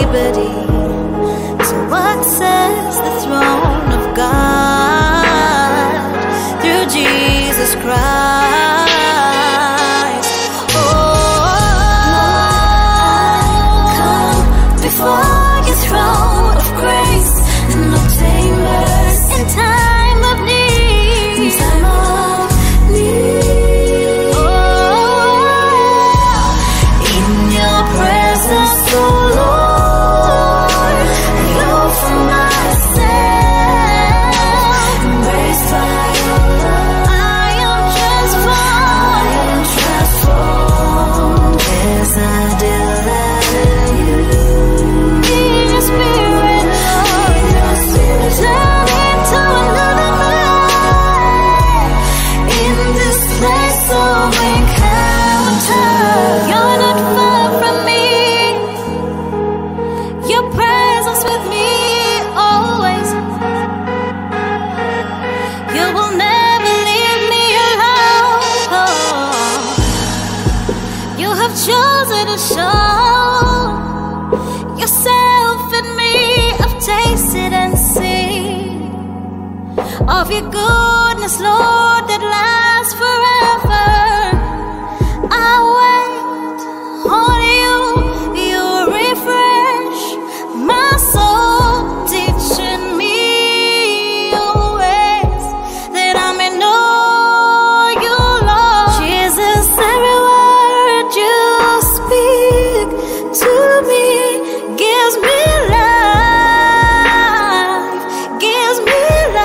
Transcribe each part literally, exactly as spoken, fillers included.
liberty to access the throne of God through Jesus Christ. Oh, come before your throne of grace and obtain mercy in time of need. In time of need. Oh, in your presence, oh Lord, I offer myself, embraced by your love. I am transformed, I am transformed as I delight in you. In your spirit, Lord, in your spirit, turn into another man. In this place of encounter, you're not far from me. Your presence with me always. You will never leave me alone. You have chosen to show yourself in me. I've tasted and seen of your goodness, Lord, that lasts forever. I wait on you, you refresh my soul, teaching me your ways, that I may know you, Lord. Jesus, every word you speak to me gives me life, gives me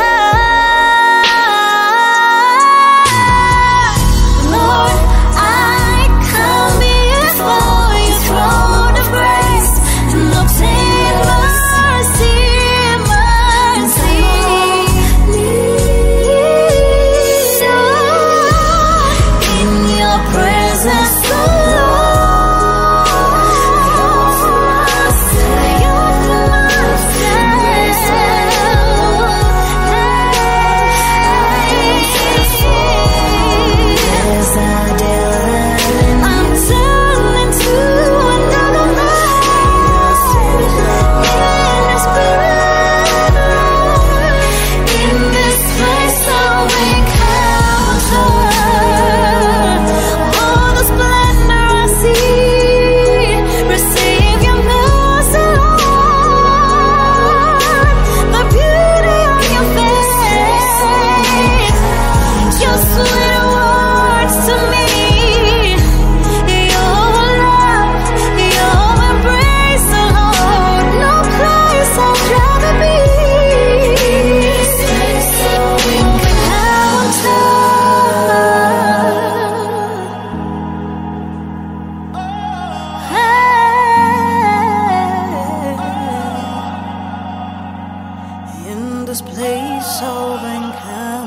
life. Lord, I come before your throne of grace and obtain mercy, mercy. In your presence, oh Lord, I offer myself, I offer myself. As I delight in you. I'm turning to another man. In your spirit, Lord, in this place of encounter, all the splendor I see, receive your mercy, Lord, the beauty of your face, your sweet words to me, your love, your embrace, Lord, no place I'd rather be. This place of encounter. Hey. In this place of encounter.